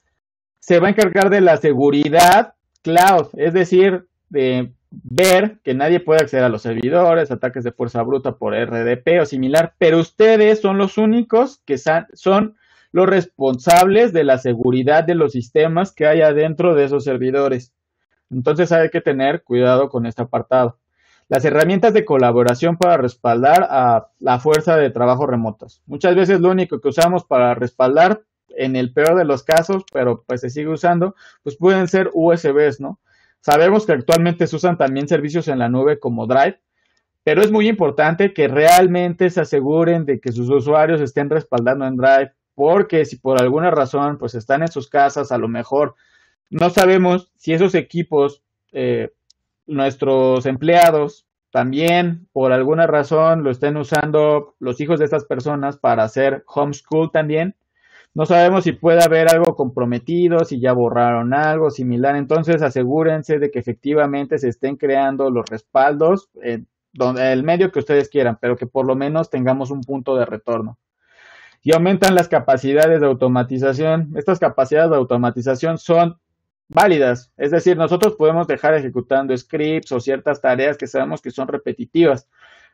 se va a encargar de la seguridad cloud, es decir, de ver que nadie puede acceder a los servidores, ataques de fuerza bruta por R D P o similar, pero ustedes son los únicos que son los responsables de la seguridad de los sistemas que hay adentro de esos servidores. Entonces hay que tener cuidado con este apartado. Las herramientas de colaboración para respaldar a la fuerza de trabajo remotas. Muchas veces lo único que usamos para respaldar, en el peor de los casos, pero pues se sigue usando, pues pueden ser U S Bs, ¿no? Sabemos que actualmente se usan también servicios en la nube como Drive, pero es muy importante que realmente se aseguren de que sus usuarios estén respaldando en Drive, porque si por alguna razón pues están en sus casas, a lo mejor no sabemos si esos equipos, eh, nuestros empleados también por alguna razón lo estén usando los hijos de estas personas para hacer homeschool también. No sabemos si puede haber algo comprometido, si ya borraron algo similar. Entonces asegúrense de que efectivamente se estén creando los respaldos en donde, el medio que ustedes quieran, pero que por lo menos tengamos un punto de retorno. Y aumentan las capacidades de automatización. Estas capacidades de automatización son válidas. Es decir, nosotros podemos dejar ejecutando scripts o ciertas tareas que sabemos que son repetitivas.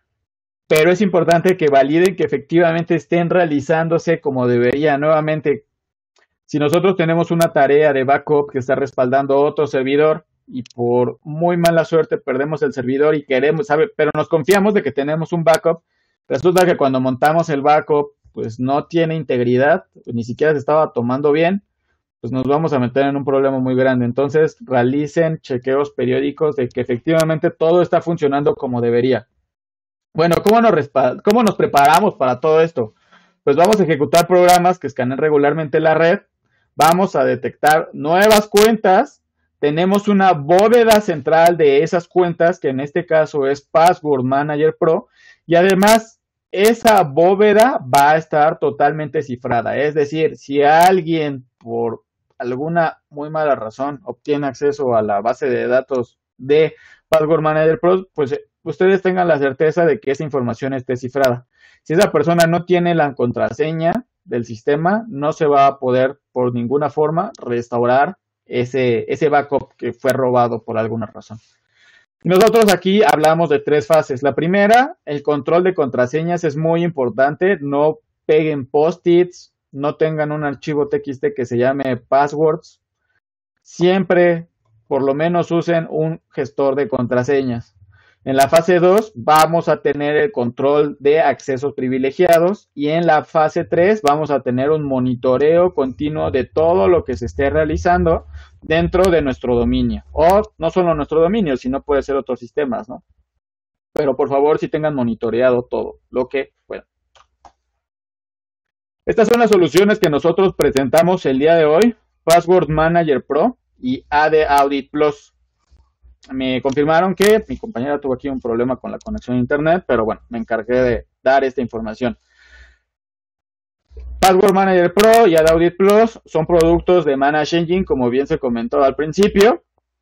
Pero es importante que validen que efectivamente estén realizándose como debería. Nuevamente, si nosotros tenemos una tarea de backup que está respaldando otro servidor y por muy mala suerte perdemos el servidor y queremos, ¿sabe? Pero nos confiamos de que tenemos un backup, resulta que cuando montamos el backup pues no tiene integridad, ni siquiera se estaba tomando bien, pues nos vamos a meter en un problema muy grande. Entonces realicen chequeos periódicos de que efectivamente todo está funcionando como debería. Bueno, ¿cómo nos, ¿cómo nos preparamos para todo esto? Pues vamos a ejecutar programas que escaneen regularmente la red, vamos a detectar nuevas cuentas, tenemos una bóveda central de esas cuentas, que en este caso es Password Manager Pro, y además esa bóveda va a estar totalmente cifrada, es decir, si alguien por alguna muy mala razón obtiene acceso a la base de datos de Password Manager Pro, pues ustedes tengan la certeza de que esa información esté cifrada. Si esa persona no tiene la contraseña del sistema, no se va a poder por ninguna forma restaurar ese, ese backup que fue robado por alguna razón. Nosotros aquí hablamos de tres fases. La primera, el control de contraseñas es muy importante. No peguen post-its, no tengan un archivo T X T que se llame passwords. Siempre, por lo menos, usen un gestor de contraseñas. En la fase dos vamos a tener el control de accesos privilegiados y en la fase tres vamos a tener un monitoreo continuo de todo lo que se esté realizando dentro de nuestro dominio. O no solo nuestro dominio, sino puede ser otros sistemas, ¿no? Pero por favor, si tengan monitoreado todo lo que puedan. Estas son las soluciones que nosotros presentamos el día de hoy. Password Manager Pro y A D Audit Plus. Me confirmaron que mi compañera tuvo aquí un problema con la conexión a internet, pero bueno, me encargué de dar esta información. Password Manager Pro y A D Audit Plus son productos de Manage Engine, como bien se comentó al principio.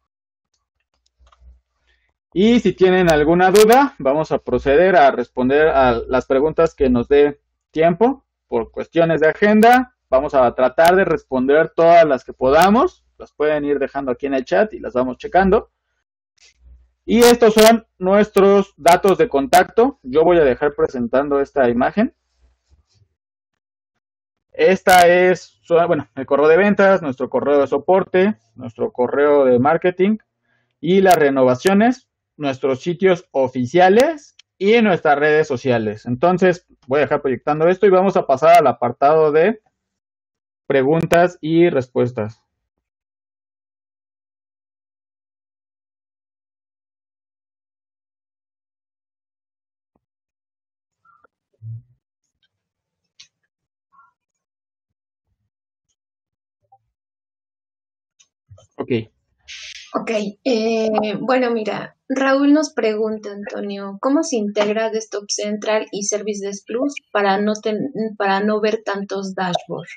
Y si tienen alguna duda, vamos a proceder a responder a las preguntas que nos dé tiempo. Por cuestiones de agenda, vamos a tratar de responder todas las que podamos. Las pueden ir dejando aquí en el chat y las vamos checando. Y estos son nuestros datos de contacto. Yo voy a dejar presentando esta imagen. Esta es, bueno, el correo de ventas, nuestro correo de soporte, nuestro correo de marketing y las renovaciones, nuestros sitios oficiales y nuestras redes sociales. Entonces, voy a dejar proyectando esto y vamos a pasar al apartado de preguntas y respuestas. Ok, Ok, eh, bueno, mira, Raúl nos pregunta, Antonio, ¿cómo se integra Desktop Central y Service Desk Plus para no, ten- para no ver tantos dashboards?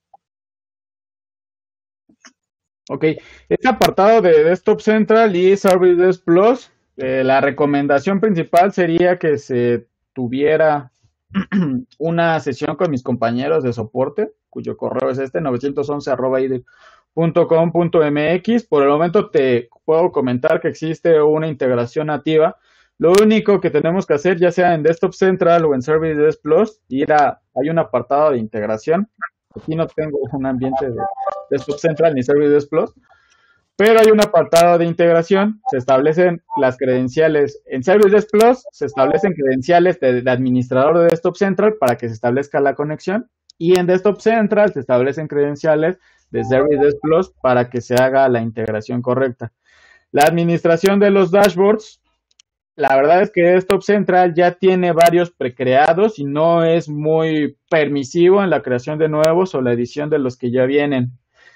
ok. Este apartado de Desktop Central y Service Desk Plus, eh, la recomendación principal sería que se tuviera una sesión con mis compañeros de soporte, cuyo correo es este, novecientos once arroba i d punto com punto m x. Por el momento te puedo comentar que existe una integración nativa. Lo único que tenemos que hacer, ya sea en Desktop Central o en Service Desk Plus, ir a, hay un apartado de integración. Aquí no tengo un ambiente de Desktop Central ni Service Desk Plus, pero hay un apartado de integración, se establecen las credenciales. En Service Desk Plus se establecen credenciales de, de administrador de Desktop Central para que se establezca la conexión, y en Desktop Central se establecen credenciales de Service Desk Plus para que se haga la integración correcta. La administración de los dashboards, la verdad es que Desktop Central ya tiene varios precreados y no es muy permisivo en la creación de nuevos o la edición de los que ya vienen.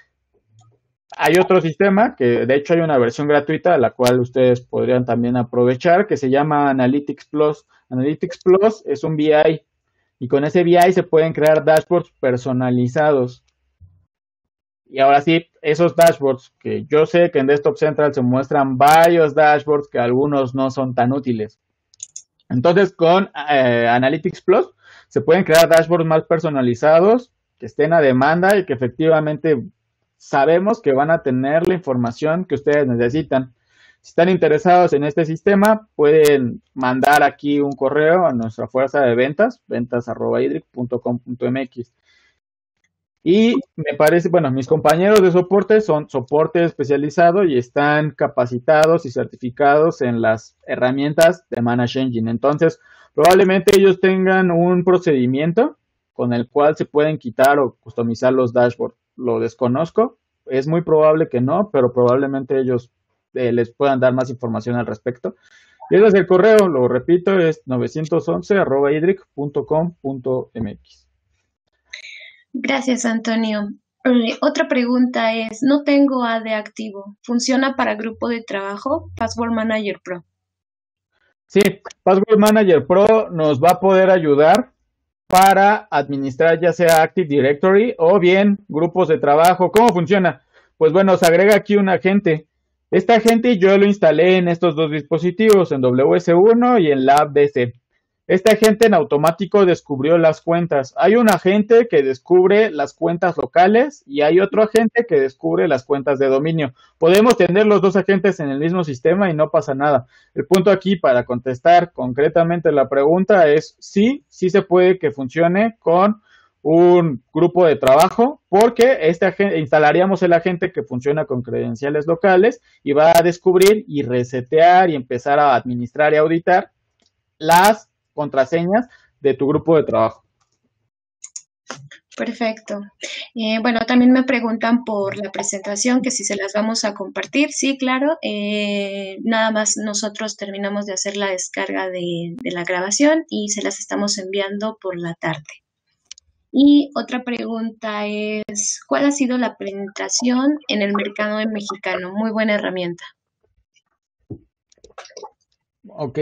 Hay otro sistema que de hecho hay una versión gratuita, la cual ustedes podrían también aprovechar, que se llama Analytics Plus. Analytics Plus es un B I y con ese B I se pueden crear dashboards personalizados. Y ahora sí, esos dashboards que yo sé que en Desktop Central se muestran varios dashboards que algunos no son tan útiles. Entonces con eh, Analytics Plus se pueden crear dashboards más personalizados, que estén a demanda y que efectivamente sabemos que van a tener la información que ustedes necesitan. Si están interesados en este sistema, pueden mandar aquí un correo a nuestra fuerza de ventas, ventas arroba idric punto com punto m x. Y me parece, bueno, mis compañeros de soporte son soporte especializado y están capacitados y certificados en las herramientas de Manage Engine. Entonces, probablemente ellos tengan un procedimiento con el cual se pueden quitar o customizar los dashboards. Lo desconozco, es muy probable que no, pero probablemente ellos eh, les puedan dar más información al respecto. Y ese es el correo, lo repito, es novecientos once arroba idric punto com punto m x. Gracias, Antonio. Eh, otra pregunta es, no tengo A D activo. ¿Funciona para grupo de trabajo? Password Manager Pro. Sí, Password Manager Pro nos va a poder ayudar para administrar ya sea Active Directory o bien grupos de trabajo. ¿Cómo funciona? Pues bueno, se agrega aquí un agente. Este agente yo lo instalé en estos dos dispositivos, en W S uno y en LabDC. Este agente en automático descubrió las cuentas. Hay un agente que descubre las cuentas locales y hay otro agente que descubre las cuentas de dominio. Podemos tener los dos agentes en el mismo sistema y no pasa nada. El punto aquí para contestar concretamente la pregunta es sí, sí se puede que funcione con un grupo de trabajo, porque este agente, instalaríamos el agente que funciona con credenciales locales y va a descubrir y resetear y empezar a administrar y auditar las contraseñas de tu grupo de trabajo. Perfecto. Eh, bueno, también me preguntan por la presentación, que si se las vamos a compartir. Sí, claro. Eh, nada más nosotros terminamos de hacer la descarga de, de la grabación y se las estamos enviando por la tarde. Y otra pregunta es, ¿cuál ha sido la penetración en el mercado mexicano? Muy buena herramienta. Ok.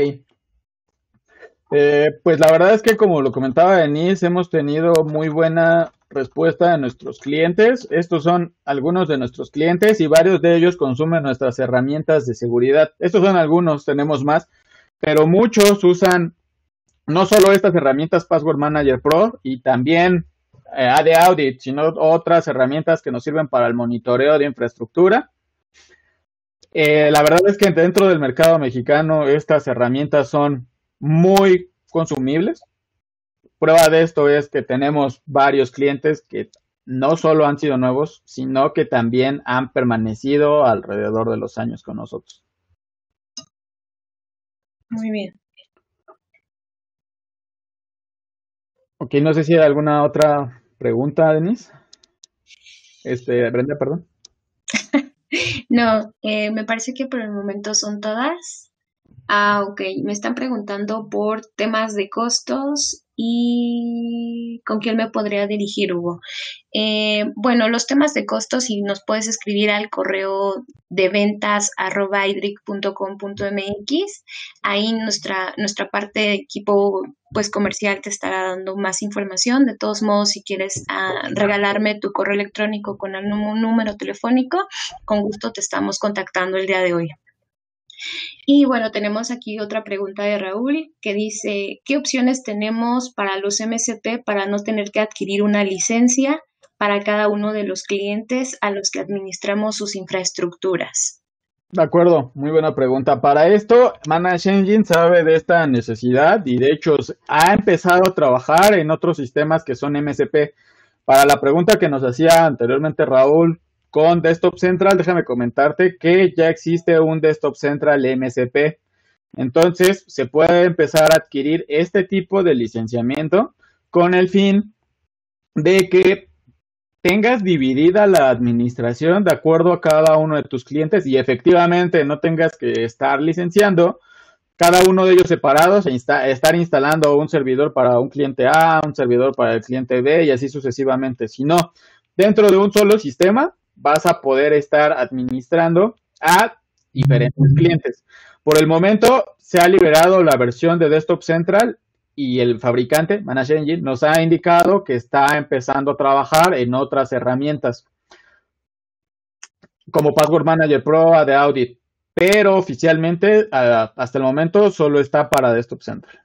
Eh, pues la verdad es que como lo comentaba Denise, hemos tenido muy buena respuesta de nuestros clientes. Estos son algunos de nuestros clientes y varios de ellos consumen nuestras herramientas de seguridad. Estos son algunos, tenemos más, pero muchos usan no solo estas herramientas Password Manager Pro y también eh, A D Audit, sino otras herramientas que nos sirven para el monitoreo de infraestructura. Eh, la verdad es que dentro del mercado mexicano estas herramientas son muy consumibles. Prueba de esto es que tenemos varios clientes que no solo han sido nuevos, sino que también han permanecido alrededor de los años con nosotros. Muy bien. Ok, no sé si hay alguna otra pregunta, Denise. Este, Brenda, perdón. No, eh, me parece que por el momento son todas. Ah, ok. Me están preguntando por temas de costos y con quién me podría dirigir, Hugo? Eh, bueno, los temas de costos, si nos puedes escribir al correo de ventas arroba idric punto com punto mx, ahí nuestra, nuestra parte de equipo pues comercial te estará dando más información. De todos modos, si quieres uh, regalarme tu correo electrónico con algún número telefónico, con gusto te estamos contactando el día de hoy. Y bueno, tenemos aquí otra pregunta de Raúl que dice, ¿qué opciones tenemos para los M S P para no tener que adquirir una licencia para cada uno de los clientes a los que administramos sus infraestructuras? De acuerdo, muy buena pregunta. Para esto, Manage Engine sabe de esta necesidad y de hecho ha empezado a trabajar en otros sistemas que son M S P. Para la pregunta que nos hacía anteriormente Raúl, con Desktop Central, déjame comentarte que ya existe un Desktop Central M S P. Entonces, se puede empezar a adquirir este tipo de licenciamiento con el fin de que tengas dividida la administración de acuerdo a cada uno de tus clientes y efectivamente no tengas que estar licenciando cada uno de ellos separados e insta- estar instalando un servidor para un cliente A, un servidor para el cliente B y así sucesivamente, sino dentro de un solo sistema vas a poder estar administrando a diferentes clientes. Por el momento se ha liberado la versión de Desktop Central y el fabricante, Manage Engine, nos ha indicado que está empezando a trabajar en otras herramientas como Password Manager Pro, A D Audit, pero oficialmente uh, hasta el momento solo está para Desktop Central.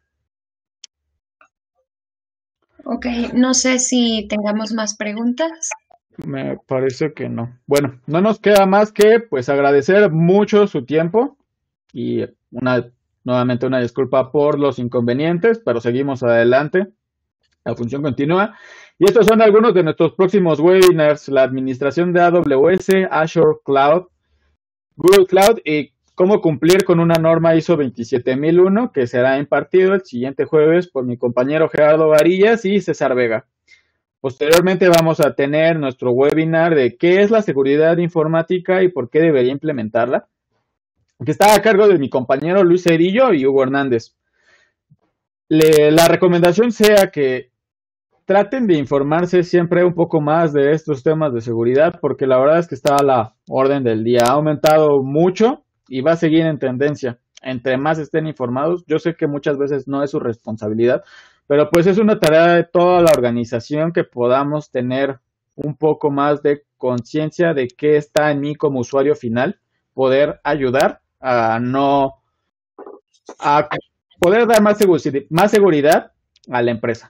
Ok, no sé si tengamos más preguntas. Me parece que no. Bueno, no nos queda más que pues agradecer mucho su tiempo y una nuevamente una disculpa por los inconvenientes, pero seguimos adelante. La función continúa. Y estos son algunos de nuestros próximos webinars: la administración de A W S, Azure Cloud, Google Cloud y cómo cumplir con una norma I S O veintisiete mil uno que será impartido el siguiente jueves por mi compañero Gerardo Varillas y César Vega. Posteriormente vamos a tener nuestro webinar de qué es la seguridad informática y por qué debería implementarla, que está a cargo de mi compañero Luis Cedillo y Hugo Hernández. Le, la recomendación sea que traten de informarse siempre un poco más de estos temas de seguridad, porque la verdad es que está a la orden del día. Ha aumentado mucho y va a seguir en tendencia. Entre más estén informados, yo sé que muchas veces no es su responsabilidad, pero pues es una tarea de toda la organización que podamos tener un poco más de conciencia de qué está en mí como usuario final, poder ayudar a no, a poder dar más seguridad, más seguridad a la empresa.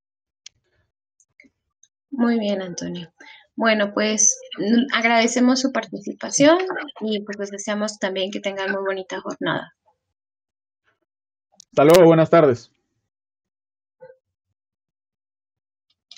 Muy bien, Antonio. Bueno, pues agradecemos su participación y pues les deseamos también que tengan muy bonita jornada. Hasta luego, buenas tardes.